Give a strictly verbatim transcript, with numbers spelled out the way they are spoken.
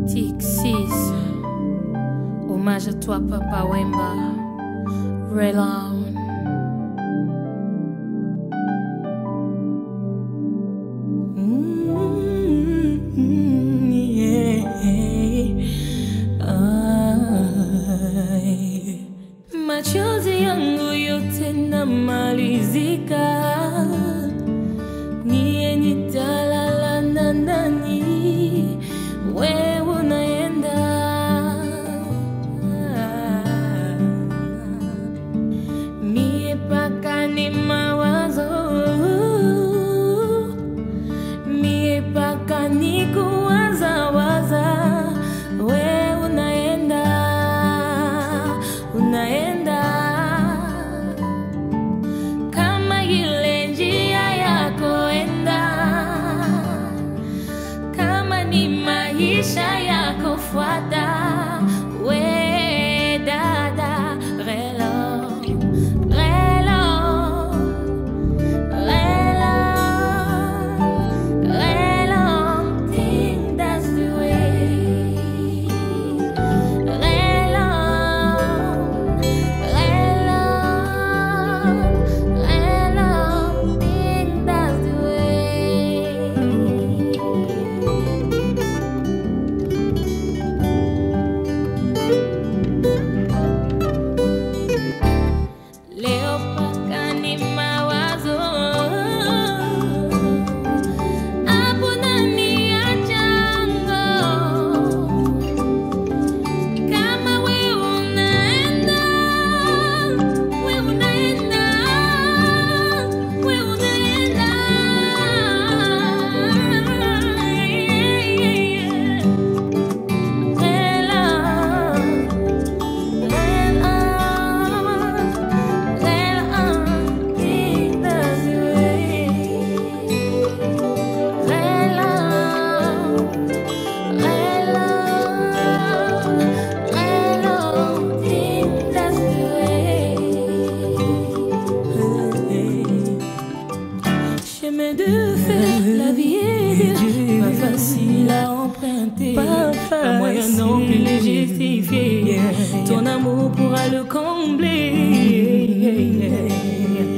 Tixis, hommage à toi Papa Wemba, Relon. Machozi yangu yote namalizika, niye nitalala na nani, wewe unaenda. Mie paka ni mawazo, mie paka ni kuwaza waza, wewe unaenda, unaenda. Maisha yako fuata, we dada, relo, relo, relo, relo, think that's the way. Relo, relo, relo, think that's the way. De faire la vie est dure, pas facile à emprunter, pas, pas moyen non plus de justifier. Yeah. Ton amour pourra le combler. Yeah.